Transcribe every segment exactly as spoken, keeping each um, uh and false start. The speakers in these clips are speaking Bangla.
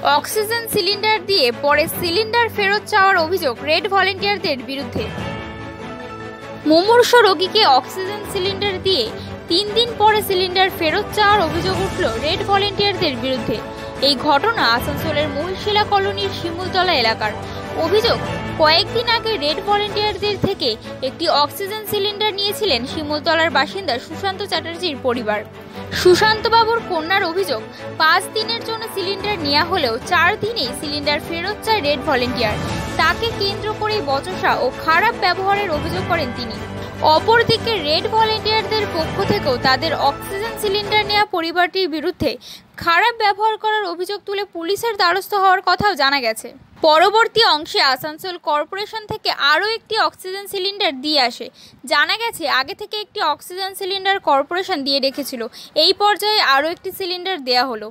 অক্সিজেন সিলিন্ডার দিয়ে পরে সিলিন্ডার ফেরত চাওয়ার অভিযোগ রেড ভলেন্টিয়ারদের বিরুদ্ধে। মুমূর্ষু রোগীকে অক্সিজেন সিলিন্ডার দিয়ে তিন দিন পরে সিলিন্ডার ফেরত চাওয়ার অভিযোগ উঠল রেড ভলেন্টিয়ারদের বিরুদ্ধে। এই ঘটনা আসানসোলের মহিশিলা কলোনির শিমুলতলা এলাকার। অভিযোগ, কয়েকদিন আগে রেড ভলেন্টিয়ারদের থেকে একটি অক্সিজেন সিলিন্ডার নিয়েছিলেন শিমুলতলার বাসিন্দা সুশান্ত চ্যাটার্জির পরিবার। সুশান্তবাবুর কন্যার অভিযোগ, পাঁচ দিনের জন্য সিলিন্ডার নেওয়া হলেও চার দিনেই সিলিন্ডার ফেরত চায় রেড ভলেন্টিয়ার। তাকে কেন্দ্র করে বচসা ও খারাপ ব্যবহারের অভিযোগ করেন তিনি। অপরদিকে রেড ভলেন্টিয়ারদের পক্ষ থেকেও তাদের অক্সিজেন সিলিন্ডার নেওয়া পরিবারটির বিরুদ্ধে খারাপ ব্যবহার করার অভিযোগ তুলে পুলিশের দ্বারস্থ হওয়ার কথাও জানা গেছে। পরবর্তী অংশে আসানসোল কর্পোরেশন থেকে আরও একটি অক্সিজেন সিলিন্ডার দিয়ে আসে। জানা গেছে আগে থেকে একটি অক্সিজেন সিলিন্ডার কর্পোরেশন দিয়ে রেখেছিল, এই পর্যায়ে আরও একটি সিলিন্ডার দেয়া হলো।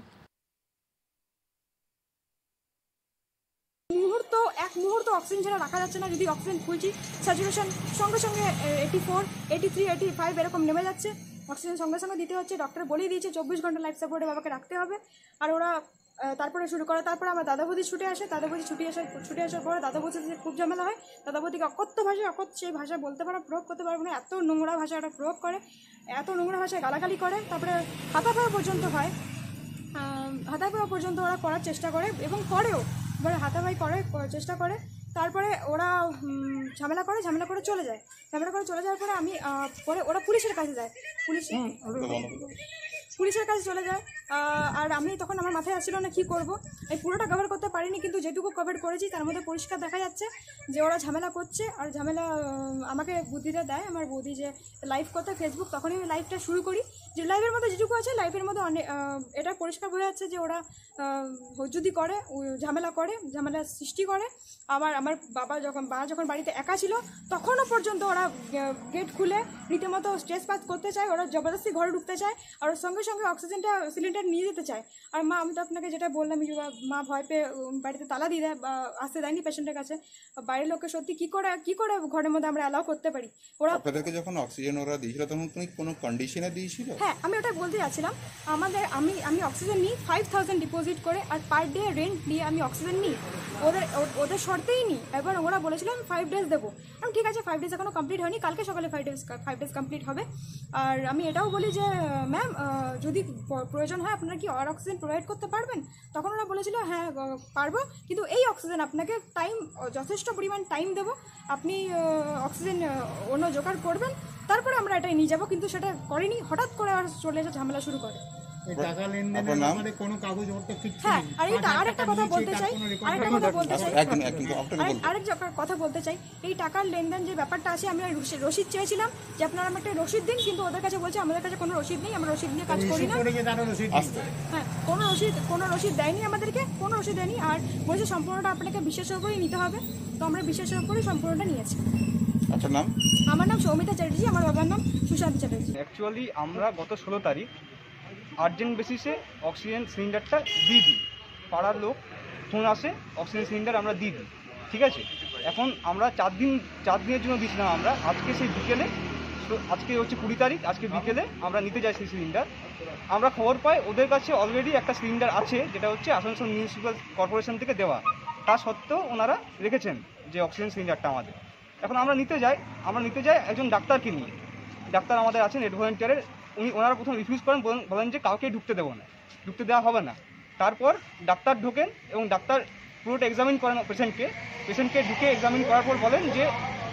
মুহূর্ত এক মুহূর্ত অক্সিজেন ছাড়া রাখা যাচ্ছে না। যদি অক্সিজেন খুঁজছি, স্যাচুরেশন সঙ্গে সঙ্গে eighty four eighty three eighty five এরকম নেমে যাচ্ছে। অক্সিজেন সঙ্গে সঙ্গে দিতে হচ্ছে। ডক্টর বলেই দিয়েছে চব্বিশ ঘন্টা লাইফ সাপোর্টে বাবাকে রাখতে হবে। আর ওরা তারপরে শুরু করে। তারপরে আমার দাদা বৌদি ছুটে আসে। দাদা বৌদি ছুটে আসার ছুটে আসার পরে দাদা বৌদির খুব ঝামেলা হয়। দাদা বৌদিকে অকথ্য ভাষায় অকথ্য সেই ভাষা বলতে পারো, প্রয়োগ করতে পারবো না, এত নোংরা ভাষা ওটা প্রয়োগ করে, এত নোংরা ভাষায় গালাগালি করে। তারপরে হাতাপাওয়া পর্যন্ত হয়, হাতাপাওয়া পর্যন্ত ওরা করার চেষ্টা করে এবং করেও। এবারে হাতাপাই করে চেষ্টা করে, তারপরে ওরা ঝামেলা করে ঝামেলা করে চলে যায়। ঝামেলা করে চলে যাওয়ার পরে আমি পরে ওরা পুলিশের কাছে যায়। পুলিশ পুলিশের কাছে চলে যায়। আর আমি তখন আমার মাথায় আসছিল না কী করবো। আমি পুরোটা কভার করতে পারিনি, কিন্তু যেটুকু কভার করেছি তার মধ্যে পরিষ্কার দেখা যাচ্ছে যে ওরা ঝামেলা করছে। আর ঝামেলা আমাকে বুদ্ধিটা দেয় আমার বৌদি যে লাইভ করতে ফেসবুক। তখনই আমি লাইভটা শুরু করি। যে লাইভের মধ্যে যেটুকু আছে লাইভের মধ্যে অনেক এটা পরিষ্কার বোঝা যাচ্ছে যে ওরা যদি করে, ঝামেলা করে, ঝামেলা সৃষ্টি করে। আবার আমার বাবা যখন বাবা যখন বাড়িতে একা ছিল তখনও পর্যন্ত ওরা গেট খুলে রীতিমতো স্ট্রেস পাস করতে চায়। ওরা জবরদস্তি ঘরে ঢুকতে চায় আর ওর সঙ্গে সঙ্গে অক্সিজেনটা সিলিন্ডার নিয়ে যেতে চায়। আর মা, আমি তো আপনাকে যেটা বললাম, মা ভয় পেয়ে বাড়িতে তালা দিয়ে দেয়, আসতে দেয়নি পেশেন্টের কাছে। বাইরের লোককে সত্যি কী করে কী করে ঘরের মধ্যে আমরা অ্যালাউ করতে পারি? ওরা আপনাদেরকে যখন অক্সিজেন ওরা দিয়েছিল তখন কোনো কন্ডিশনে দিয়েছিল? হ্যাঁ, আমি ওটা বলতে যাচ্ছিলাম। আমাদের আমি আমি অক্সিজেন নিই ফাইভ থাউজেন্ড ডিপোজিট করে, আর পার ডে রেন্ট দিয়ে আমি অক্সিজেন নিই। ওদের ওদের শর্তেই নিই। এবার ওরা বলেছিল আমি ফাইভ ডেজ দেবো। আমি ঠিক আছে, ফাইভ ডেজ এখনো কমপ্লিট হয়নি, কালকে সকালে five days five days complete হবে। আর আমি এটাও বলি যে ম্যাম, যদি প্রয়োজন হয় আপনারা কি আর অক্সিজেন প্রোভাইড করতে পারবেন? তখন ওরা বলেছিল হ্যাঁ পারবো, কিন্তু এই অক্সিজেন আপনাকে টাইম, যথেষ্ট পরিমাণ টাইম দেবো, আপনি অক্সিজেন অন্য জোগাড় করবেন, তারপরে আমরা এটাই নিয়ে যাবো। কিন্তু সেটা করেনি, হঠাৎ করে আর চলে এসে ঝামেলা শুরু করে। হ্যাঁ, আর এটা আরেকটা কথা বলতে চাই আরেকটা কথা বলতে চাই আরেকটা কথা বলতে চাই এই টাকার লেনদেন যে ব্যাপারটা আছে, আমি রসিদ চেয়েছিলাম যে আপনারা আমাকে রসিদ দিন, কিন্তু ওদের কাছে বলছে আমাদের কাছে কোনো রসিদ নেই, আমরা রসিদ নিয়ে কাজ করি না। হ্যাঁ, কোনো রসিদ কোনো রসিদ দেয়নি আমাদেরকে, কোনো রসিদ দেয়নি। আর বলছে সম্পূর্ণটা আপনাকে বিশ্বাসের উপরেই নিতে হবে। তো আমরা বিশ্বাসের উপরেই সম্পূর্ণটা নিয়েছি। আপনার নাম? আমার নাম সৌমিতা চ্যাটার্জি, আমার বাবার নাম সুশান্ত চ্যাটার্জি। অ্যাকচুয়ালি আমরা গত ষোলো তারিখ আর্জেন্ট বেসিসে অক্সিজেন সিলিন্ডারটা দিয়ে দিই। পাড়ার লোক ফোন আসে, অক্সিজেন সিলিন্ডার আমরা দিয়ে দিই, ঠিক আছে। এখন আমরা চার দিন চার দিনের জন্য দিয়েছিলাম আমরা। আজকে সেই বিকেলে, আজকে হচ্ছে কুড়ি তারিখ, আজকে বিকেলে আমরা নিতে যাই সেই সিলিন্ডার। আমরা খবর পাই ওদের কাছে অলরেডি একটা সিলিন্ডার আছে, যেটা হচ্ছে আসানসোল মিউনিসিপ্যাল কর্পোরেশন থেকে দেওয়া। তা সত্ত্বেও ওনারা রেখেছেন যে অক্সিজেন সিলিন্ডারটা আমাদের। এখন আমরা নিতে যাই আমরা নিতে যাই একজন ডাক্তারকে নিয়ে। ডাক্তার আমাদের আছেন রেড ভলেন্টিয়ারের, উনি ওনারা প্রথম রিফিউজ করেন, বলেন যে কাউকে ঢুকতে দেবো না, ঢুকতে দেওয়া হবে না। তারপর ডাক্তার ঢোকেন এবং ডাক্তার পুরোটা এক্সামিন করেন পেশেন্টকে। পেশেন্টকে ঢুকে এক্সামিন করার পর বলেন যে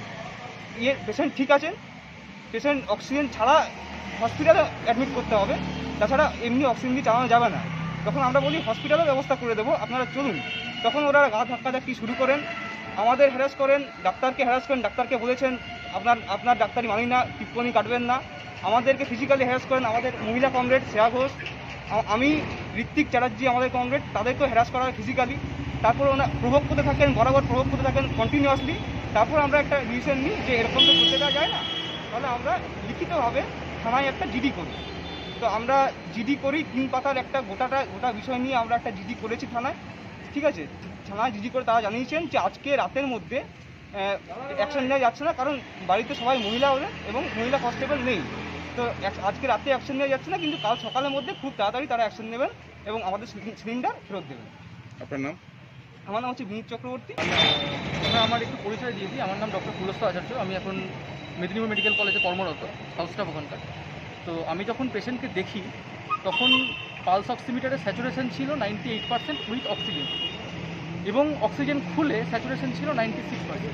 ইয়ে পেশেন্ট ঠিক আছেন, পেশেন্ট অক্সিজেন ছাড়া হসপিটালে অ্যাডমিট করতে হবে, তাছাড়া এমনি অক্সিজেন দিয়ে চালানো যাবে না। তখন আমরা বলি হসপিটালের ব্যবস্থা করে দেবো, আপনারা চলুন। তখন ওরা গা ধাক্কাধাক্কি শুরু করেন, আমাদের হ্যারাস করেন, ডাক্তারকে হ্যারাস করেন। ডাক্তারকে বলেছেন আপনার আপনার ডাক্তারি মানি না, টিপ্পনি কাটবেন না। আমাদেরকে ফিজিক্যালি হ্যারাস করেন, আমাদের মহিলা কমরেড শ্রেয়া ঘোষ, আমি ঋত্বিক চ্যাটার্জি আমাদের কমরেড, তাদেরকেও হ্যারাস করা হয় ফিজিক্যালি। তারপর ওনা প্রভোগ করতে থাকেন, বরাবর প্রভোগ করতে থাকেন কন্টিনিউয়াসলি। তারপর আমরা একটা ডিসিশন নিই যে এরকম তো করতে দেওয়া যায় না, তাহলে আমরা লিখিতভাবে থানায় একটা জিডি করি। তো আমরা জিডি করি, তিন পাতার একটা গোটাটা গোটা বিষয় নিয়ে আমরা একটা জিডি করেছি থানায়, ঠিক আছে। থানায় জিডি করে তারা জানিয়েছেন যে আজকে রাতের মধ্যে অ্যাকশন নেওয়া যাচ্ছে না, কারণ বাড়িতে সবাই মহিলা হলেন এবং মহিলা কনস্টেবল নেই। তো আজকে রাতে অ্যাকশন নেওয়া যাচ্ছে না, কিন্তু কাল সকালের মধ্যে খুব তাড়াতাড়ি তারা অ্যাকশন নেবেন এবং আমাদের সিলিন্ডার ফেরত দেবেন। আপনার নাম? আমার নাম হচ্ছে বিনীত চক্রবর্তী। আমরা আমার একটু পরিচয় দিয়ে দিই। আমার নাম ডক্টর পুলস্ত আচার্য। আমি এখন মেদিনীপুর মেডিকেল কলেজে কর্মরত, হাউস স্টাফ ওখানকার। তো আমি যখন পেশেন্টকে দেখি তখন পালস অক্সিমিটারের স্যাচুরেশন ছিল ninety eight percent with oxygen, এবং অক্সিজেন খুলে স্যাচুরেশন ছিল নাইনটি সিক্স পার্সেন্ট।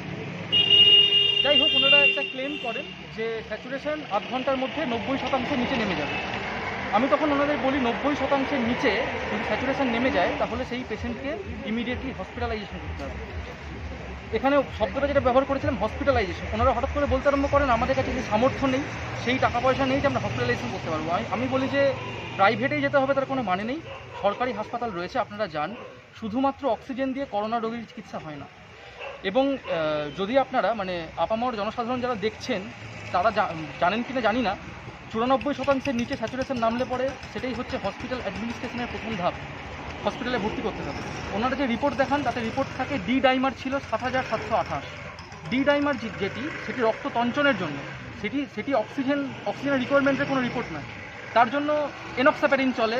যাই হোক, ওনারা একটা ক্লেম করেন যে স্যাচুরেশন আধ ঘন্টার মধ্যে নব্বই শতাংশের নিচে নেমে যাবে। আমি তখন ওনাদের বলি নব্বই শতাংশের নিচে যদি স্যাচুরেশন নেমে যায় তাহলে সেই পেশেন্টকে ইমিডিয়েটলি হসপিটালাইজেশন করতে হবে। এখানে শব্দটা যেটা ব্যবহার করেছিলাম হসপিটালাইজেশন, ওনারা হঠাৎ করে বলতে আরম্ভ করেন আমাদের কাছে যে সামর্থ্য নেই, সেই টাকা পয়সা নেই যে আমরা হসপিটালাইজেশন করতে পারবো। আমি আমি বলি যে প্রাইভেটেই যেতে হবে তার কোনো মানে নেই, সরকারি হাসপাতাল রয়েছে, আপনারা যান। শুধুমাত্র অক্সিজেন দিয়ে করোনা রোগীর চিকিৎসা হয় না। এবং যদি আপনারা মানে আপামর জনসাধারণ যারা দেখছেন তারা জানেন কিনা জানি না, চুরানব্বই শতাংশের নিচে স্যাচুরেশন নামলে পরে সেটাই হচ্ছে হসপিটাল অ্যাডমিনিস্ট্রেশনের প্রথম ধাপ, হসপিটালে ভর্তি করতে হবে। ওনারা যে রিপোর্ট দেখান তাতে রিপোর্ট থাকে ডি ডাইমার ছিল সাত হাজার সাতশো আঠাশ। ডি ডাইমার যেটি সেটি রক্ত তঞ্চনের জন্য, সেটি সেটি অক্সিজেন অক্সিজেনের রিকোয়ারমেন্টের কোনো রিপোর্ট নয়। তার জন্য এনক্সাপ্যারিন চলে,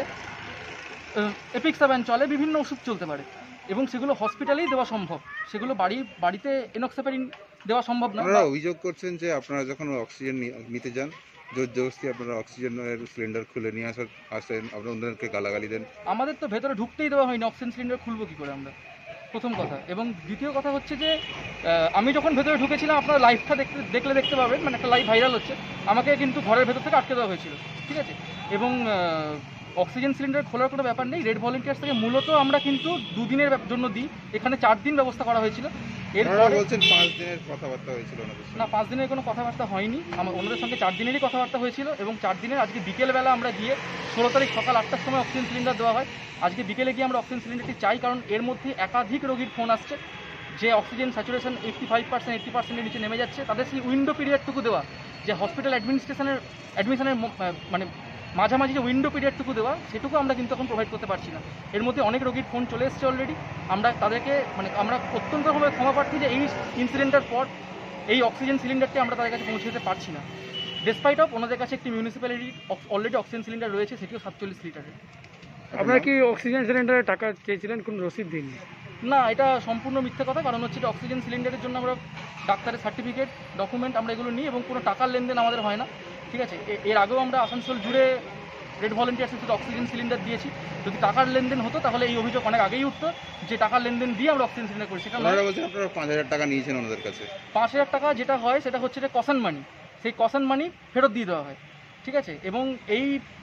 এপিক্সাভ্যান চলে, বিভিন্ন ওষুধ চলতে পারে, এবং সেগুলো হসপিটালেই দেওয়া সম্ভব। সেগুলো বাড়ি বাড়িতে এনক্সাপ্যারিন দেওয়া সম্ভব না। আপনারা অভিযোগ করছেন যে আপনারা যখন অক্সিজেন নিতে যান জোর জবরদস্তি আপনারা অক্সিজেনের সিলিন্ডার খুলে নিয়ে আসার আসেন, আপনারা ওনাদেরকে গালাগালি দেন। আমাদের তো ভেতরে ঢুকতেই দেওয়া হয়নি, অক্সিজেন সিলিন্ডার খুলবো কী করে আমরা, প্রথম কথা। এবং দ্বিতীয় কথা হচ্ছে যে আমি যখন ভেতরে ঢুকেছিলাম, আপনারা লাইভটা দেখতে দেখলে দেখতে পাবেন, মানে একটা লাইভ ভাইরাল হচ্ছে, আমাকে কিন্তু ঘরের ভেতর থেকে আটকে দেওয়া হয়েছিল, ঠিক আছে। এবং অক্সিজেন সিলিন্ডার খোলার কোনো ব্যাপার নেই। রেড ভলেন্টিয়ার্স থেকে মূলত আমরা কিন্তু দুদিনের জন্য দিই, এখানে চার দিন ব্যবস্থা করা হয়েছিল। এরপরে বলছেন পাঁচ দিনের কথাবার্তা হয়েছিল ওনাদের সঙ্গে। না, পাঁচ দিনের কোনো কথাবার্তা হয়নি, আমার ওনাদের সঙ্গে চার দিনেরই কথাবার্তা হয়েছিল। এবং চার দিনের আজকে বিকেলবেলা আমরা গিয়ে ষোলো তারিখ সকাল আটটার সময় অক্সিজেন সিলিন্ডার দেওয়া হয়। আজকে বিকেলে গিয়ে আমরা অক্সিজেন সিলিন্ডারটি চাই, কারণ এর মধ্যে একাধিক রোগীর ফোন আসছে যে oxygen saturation eighty five percent eighty পার্সেন্টের নিচে নেমে যাচ্ছে। তাদের সেই উইন্ডো পিরিয়ডটুকু দেওয়া, যে হসপিটাল অ্যাডমিনিস্ট্রেশনের অ্যাডমিশনের মানে মাঝামাঝি যে উইন্ডো পিরিয়ডটুকু দেওয়া, সেটুকু আমরা কিন্তু এখন প্রোভাইড করতে পারছি না। এর মধ্যে অনেক রোগীর ফোন চলে এসছে অলরেডি। আমরা তাদেরকে মানে আমরা অত্যন্তভাবে ক্ষমা প্রার্থী যে এই ইনসিডেন্টের পর এই অক্সিজেন সিলিন্ডারটি আমরা তাদের কাছে পৌঁছে দিতে পারছি না, ডেসপাইট অফ ওনাদের কাছে একটি মিউনিসিপ্যালিটি অলরেডি অক্সিজেন সিলিন্ডার রয়েছে, সেটিও সাতচল্লিশ লিটারের। আপনারা কি অক্সিজেন সিলিন্ডারের টাকা চেয়েছিলেন, কোন রসিদ দিন? না, এটা সম্পূর্ণ মিথ্যে কথা। কারণ হচ্ছে এটা অক্সিজেন সিলিন্ডারের জন্য আমরা ডাক্তারের সার্টিফিকেট, ডকুমেন্ট আমরা এগুলো নিই, এবং কোনো টাকার লেনদেন আমাদের হয় না, ঠিক আছে। এর আগেও আমরা আসানসোল জুড়ে রেড ভলেন্টিয়ার্সের শুধু অক্সিজেন সিলিন্ডার দিয়েছি। যদি টাকার লেনদেন হতো তাহলে এই অভিযোগ অনেক আগেই উঠতো যে টাকার লেনদেন দিয়ে আমরা অক্সিজেন সিলিন্ডার করি। সেখানে ওনারা বলছেন আপনারা পাঁচ হাজার টাকা নিয়েছেন ওনাদের কাছে। পাঁচ হাজার টাকা যেটা হয় সেটা হচ্ছে যে কশন মানি, সেই কশন মানি ফেরত দিয়ে দেওয়া হয়, ঠিক আছে। এবং এই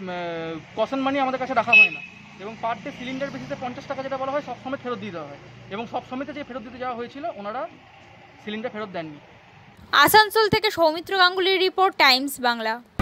কশন মানি আমাদের কাছে রাখা হয় না, এবং পার ডে সিলিন্ডার বেসিসে পঞ্চাশ টাকা যেটা বলা হয় সব সময় ফেরত দিয়ে দেওয়া হয়, এবং সব সময়তে যে ফেরত দিতে যাওয়া হয়েছিল ওনারা সিলিন্ডার ফেরত দেননি। আসানসোল থেকে সৌমিত্র গাঙ্গুলির রিপোর্ট, টাইমস বাংলা।